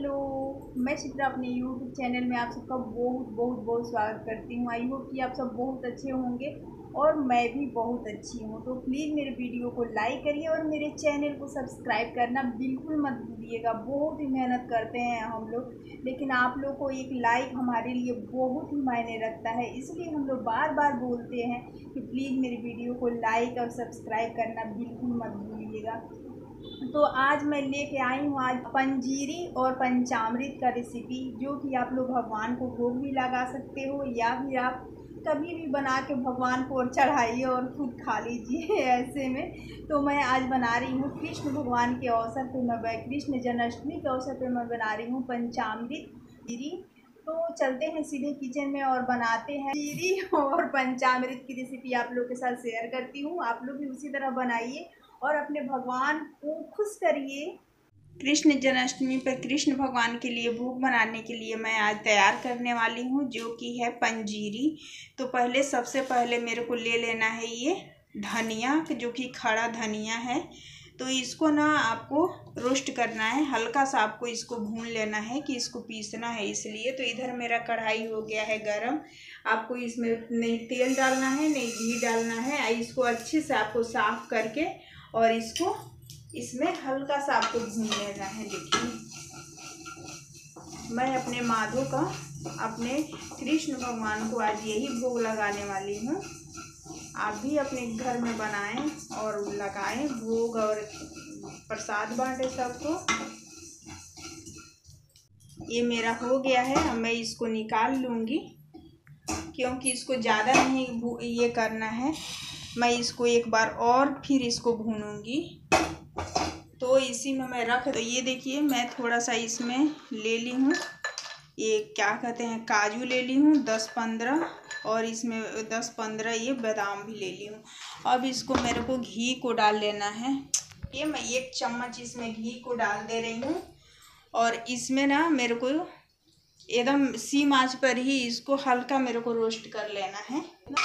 Hello, मैं चित्रा अपने YouTube channel में आप सबका बहुत बहुत बहुत स्वागत करती हूँ। आई होप कि आप सब बहुत अच्छे होंगे और मैं भी बहुत अच्छी हूँ। तो प्लीज़ मेरे वीडियो को लाइक करिए और मेरे चैनल को सब्सक्राइब करना बिल्कुल मत भूलिएगा। बहुत ही मेहनत करते हैं हम लोग, लेकिन आप लोग को एक लाइक हमारे लिए बहुत ही मायने रखता है। इसलिए हम लोग बार बार बोलते हैं कि प्लीज़ मेरे वीडियो को लाइक और सब्सक्राइब करना बिल्कुल मत भूलिएगा। तो आज मैं लेके आई हूँ आज पंजीरी और पंचामृत का रेसिपी, जो कि आप लोग भगवान को भोग भी लगा सकते हो या फिर आप कभी भी बना के भगवान को और चढ़ाइए और खुद खा लीजिए। ऐसे में तो मैं आज बना रही हूँ कृष्ण भगवान के अवसर पे, मैं कृष्ण जन्माष्टमी के अवसर पे मैं बना रही हूँ पंचामृत पंजीरी। तो चलते हैं सीधे किचन में और बनाते हैं पंजीरी और पंचामृत की रेसिपी आप लोग के साथ शेयर करती हूँ। आप लोग भी उसी तरह बनाइए और अपने भगवान को खुश करिए। कृष्ण जन्माष्टमी पर कृष्ण भगवान के लिए भोग बनाने के लिए मैं आज तैयार करने वाली हूँ, जो कि है पंजीरी। तो सबसे पहले मेरे को ले लेना है ये धनिया, जो कि खड़ा धनिया है। तो इसको ना आपको रोस्ट करना है, हल्का सा आपको इसको भून लेना है कि इसको पीसना है। इसलिए तो इधर मेरा कढ़ाई हो गया है गरम। आपको इसमें नहीं तेल डालना है नहीं घी डालना है। इसको अच्छे से आपको साफ करके और इसको इसमें हल्का सा आपको भून लेना है। देखिए, मैं अपने माधव का, अपने कृष्ण भगवान को आज यही भोग लगाने वाली हूँ। आप भी अपने घर में बनाएं और लगाएं भोग और प्रसाद बांटें सबको। ये मेरा हो गया है, अब मैं इसको निकाल लूँगी क्योंकि इसको ज़्यादा नहीं ये करना है। मैं इसको एक बार और फिर इसको भूनूंगी। तो इसी में मैं रख, तो ये देखिए मैं थोड़ा सा इसमें ले ली हूँ, ये क्या कहते हैं, काजू ले ली हूँ 10-15, और इसमें 10-15 ये बादाम भी ले ली हूँ। अब इसको मेरे को घी को डाल लेना है। ये मैं 1 चम्मच इसमें घी को डाल दे रही हूँ और इसमें ना मेरे को एकदम सीम आंच पर ही इसको हल्का मेरे को रोस्ट कर लेना है।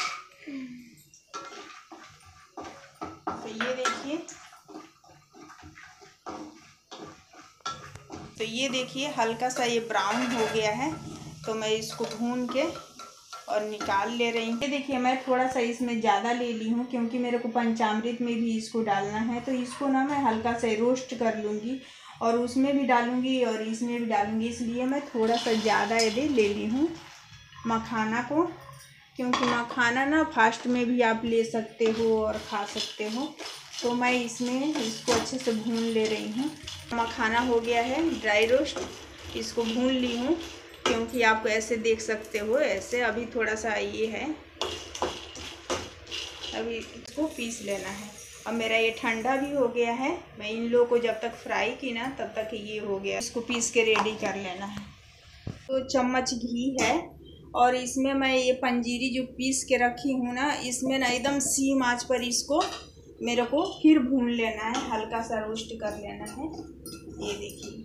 तो ये देखिए हल्का सा ये ब्राउन हो गया है। तो मैं इसको भून के और निकाल ले रही हूँ। ये देखिए मैं थोड़ा सा इसमें ज़्यादा ले ली हूँ क्योंकि मेरे को पंचामृत में भी इसको डालना है। तो इसको ना मैं हल्का सा रोस्ट कर लूँगी और उसमें भी डालूँगी और इसमें भी डालूँगी। इसलिए मैं थोड़ा सा ज़्यादा ये ले ली हूँ मखाना को, क्योंकि मखाना ना फास्ट में भी आप ले सकते हो और खा सकते हो। तो मैं इसमें इसको अच्छे से भून ले रही हूँ। मखाना हो गया है ड्राई रोस्ट, इसको भून ली हूँ क्योंकि आप ऐसे देख सकते हो, ऐसे अभी थोड़ा सा ये है, अभी इसको पीस लेना है। अब मेरा ये ठंडा भी हो गया है। मैं इन लोगों को जब तक फ्राई की ना तब तक ये हो गया, इसको पीस के रेडी कर लेना है। तो चम्मच घी है और इसमें मैं ये पंजीरी जो पीस के रखी हूँ ना, इसमें ना एकदम सीम आंच पर इसको मेरे को फिर भून लेना है, हल्का सा रोस्ट कर लेना है। ये देखिए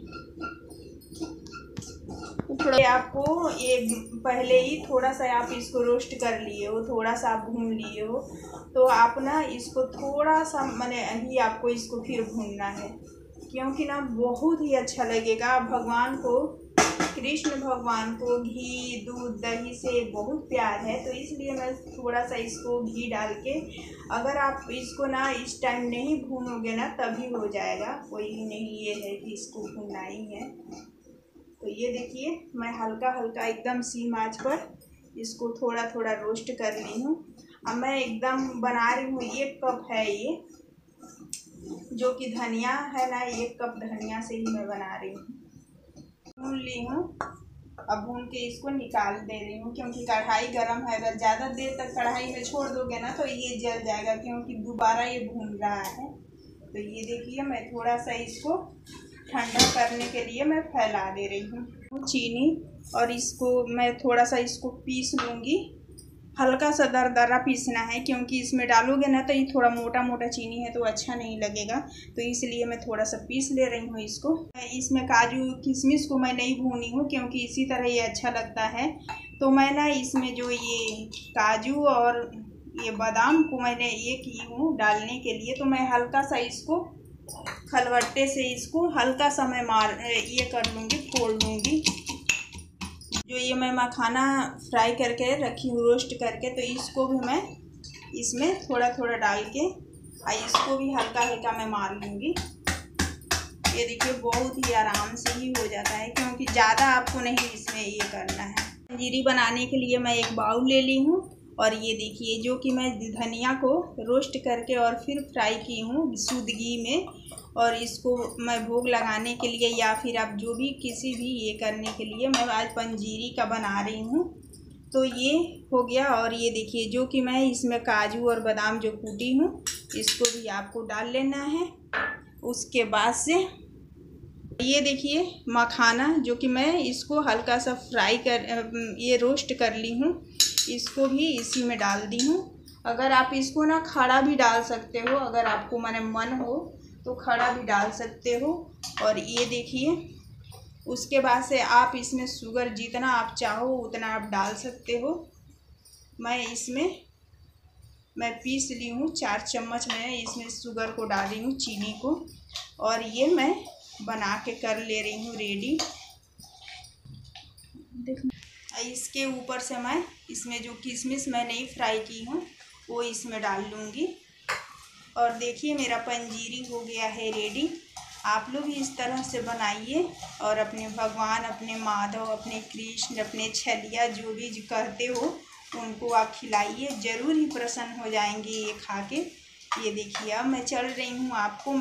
थोड़ा आपको ये पहले ही थोड़ा सा आप इसको रोस्ट कर लिए हो, थोड़ा सा आप भून लिए हो, तो आप ना इसको थोड़ा सा मैंने अभी आपको इसको फिर भूनना है, क्योंकि ना बहुत ही अच्छा लगेगा। भगवान को, कृष्ण भगवान को घी दूध दही से बहुत प्यार है, तो इसलिए मैं थोड़ा सा इसको घी डाल के, अगर आप इसको ना इस टाइम नहीं भूनोगे ना तभी हो जाएगा, कोई नहीं ये है कि इसको भूनना ही है। तो ये देखिए मैं हल्का हल्का एकदम सीम आंच पर इसको थोड़ा थोड़ा रोस्ट कर ली हूँ। अब मैं एकदम बना रही हूँ, 1 कप है ये, जो कि धनिया है ना, 1 कप धनिया से ही मैं बना रही हूँ। भून ली हूँ, अब भून के इसको निकाल दे रही हूँ क्योंकि कढ़ाई गरम है। अगर ज़्यादा देर तक कढ़ाई में छोड़ दोगे ना तो ये जल जाएगा, क्योंकि दोबारा ये भून रहा है। तो ये देखिए मैं थोड़ा सा इसको ठंडा करने के लिए मैं फैला दे रही हूँ चीनी, और इसको मैं थोड़ा सा इसको पीस लूँगी। हल्का सा दरदरा पीसना है क्योंकि इसमें डालोगे ना तो ये थोड़ा मोटा मोटा चीनी है तो अच्छा नहीं लगेगा, तो इसलिए मैं थोड़ा सा पीस ले रही हूँ इसको। इसमें काजू किशमिश को मैं नहीं भूनी हूँ क्योंकि इसी तरह ये अच्छा लगता है। तो मैं ना इसमें जो ये काजू और ये बादाम को मैंने ये की हूँ डालने के लिए, तो मैं हल्का सा इसको खलबट्टे से इसको हल्का सा मैं ये कर लूँगी, फोड़ लूँगी। जो ये मैं मखाना फ्राई करके रखी हूँ रोस्ट करके, तो इसको भी मैं इसमें थोड़ा थोड़ा डाल के इसको भी हल्का हल्का मैं मार लूँगी। ये देखिए बहुत ही आराम से ही हो जाता है, क्योंकि ज़्यादा आपको नहीं इसमें ये करना है। पंजीरी बनाने के लिए मैं एक बाउल ले ली हूँ, और ये देखिए जो कि मैं धनिया को रोस्ट करके और फिर फ्राई की हूँ शुद्ध घी में, और इसको मैं भोग लगाने के लिए या फिर आप जो भी किसी भी ये करने के लिए मैं आज पंजीरी का बना रही हूँ। तो ये हो गया। और ये देखिए जो कि मैं इसमें काजू और बादाम जो कूटी हूँ इसको भी आपको डाल लेना है। उसके बाद से ये देखिए मखाना जो कि मैं इसको हल्का सा फ्राई ये रोस्ट कर ली हूँ, इसको भी इसी में डाल दी हूँ। अगर आप इसको ना खड़ा भी डाल सकते हो, अगर आपको मन हो तो खड़ा भी डाल सकते हो। और ये देखिए उसके बाद से आप इसमें शुगर जितना आप चाहो उतना आप डाल सकते हो। मैं इसमें पीस ली हूँ 4 चम्मच मैं इसमें शुगर को डाल रही हूँ, चीनी को, और ये मैं बना के कर ले रही हूँ रेडी। इसके ऊपर से मैं इसमें जो किशमिश मैं नहीं फ्राई की हूँ वो इसमें डाल लूँगी। और देखिए मेरा पंजीरी हो गया है रेडी। आप लोग भी इस तरह से बनाइए और अपने भगवान, अपने माधव, अपने कृष्ण, अपने छलिया जो भी कहते हो उनको आप खिलाइए, ज़रूर ही प्रसन्न हो जाएंगे ये खा के। ये देखिए अब मैं चल रही हूँ आपको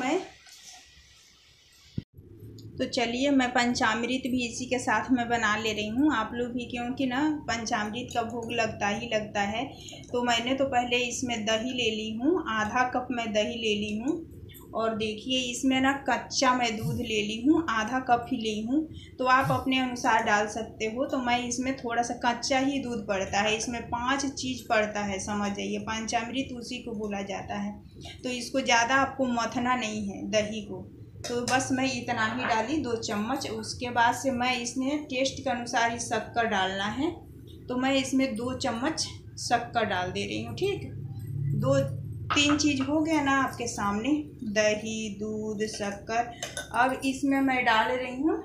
तो चलिए मैं पंचामृत भी इसी के साथ मैं बना ले रही हूँ। आप लोग भी, क्योंकि ना पंचामृत का भोग लगता ही लगता है। तो मैंने तो पहले इसमें दही ले ली हूँ, आधा कप मैं दही ले ली हूँ। और देखिए इसमें ना कच्चा मैं दूध ले ली हूँ, आधा कप ही ली हूँ। तो आप अपने अनुसार डाल सकते हो। तो मैं इसमें थोड़ा सा कच्चा ही दूध पड़ता है, इसमें 5 चीज़ पड़ता है, समझ जाइए। पंचामृत उसी को बोला जाता है। तो इसको ज़्यादा आपको मथना नहीं है दही को। तो बस मैं इतना ही डाली 2 चम्मच। उसके बाद से मैं इसमें टेस्ट के अनुसार ही शक्कर डालना है। तो मैं इसमें 2 चम्मच शक्कर डाल दे रही हूँ। ठीक, 2-3 चीज़ हो गया ना आपके सामने, दही, दूध, शक्कर। अब इसमें मैं डाल रही हूँ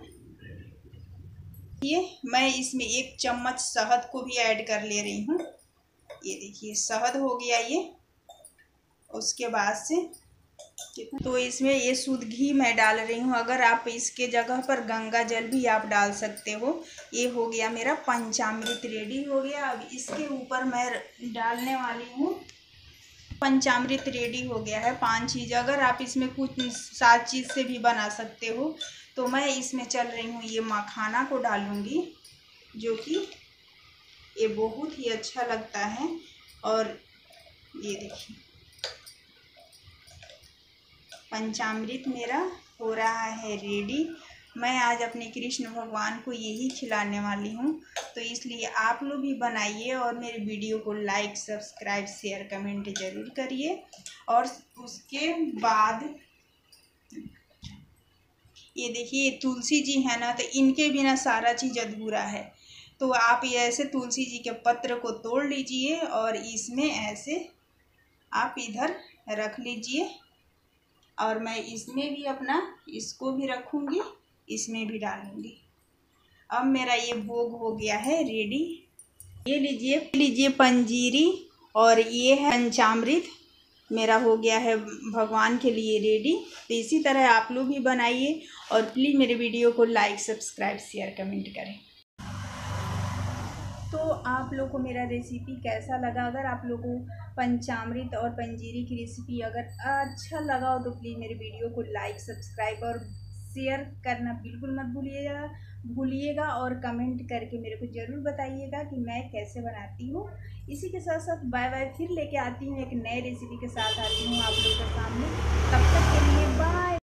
ये मैं इसमें 1 चम्मच शहद को भी ऐड कर ले रही हूँ। ये देखिए शहद हो गया ये। उसके बाद से तो इसमें ये शुद्ध घी मैं डाल रही हूँ। अगर आप इसके जगह पर गंगा जल भी आप डाल सकते हो। ये हो गया मेरा पंचामृत रेडी हो गया। अब इसके ऊपर मैं डालने वाली हूँ, पंचामृत रेडी हो गया है 5 चीज़। अगर आप इसमें कुछ 7 चीज़ से भी बना सकते हो। तो मैं इसमें चल रही हूँ ये मखाना को डालूँगी, जो कि ये बहुत ही अच्छा लगता है। और ये देखिए पंचामृत मेरा हो रहा है रेडी। मैं आज अपने कृष्ण भगवान को यही खिलाने वाली हूँ। तो इसलिए आप लोग भी बनाइए और मेरे वीडियो को लाइक, सब्सक्राइब, शेयर, कमेंट ज़रूर करिए। और उसके बाद ये देखिए तुलसी जी है ना, तो इनके बिना सारा चीज़ अधूरा है। तो आप ये ऐसे तुलसी जी के पत्र को तोड़ लीजिए और इसमें ऐसे आप इधर रख लीजिए। और मैं इसमें भी अपना इसको भी रखूँगी, इसमें भी डालूँगी। अब मेरा ये भोग हो गया है रेडी। ये लीजिए पंजीरी और ये है पंचामृत, मेरा हो गया है भगवान के लिए रेडी। तो इसी तरह आप लोग भी बनाइए और प्लीज़ मेरे वीडियो को लाइक, सब्सक्राइब, शेयर, कमेंट करें। तो आप लोग को मेरा रेसिपी कैसा लगा? अगर आप लोगों को पंचामृत और पंजीरी की रेसिपी अगर अच्छा लगा हो तो प्लीज़ मेरे वीडियो को लाइक, सब्सक्राइब और शेयर करना बिल्कुल मत भूलिएगा। और कमेंट करके मेरे को ज़रूर बताइएगा कि मैं कैसे बनाती हूँ। इसी के साथ साथ बाय बाय, फिर लेके आती हूँ एक नए रेसिपी के साथ आती हूँ आप लोगों के सामने। तब तक के लिए बाय।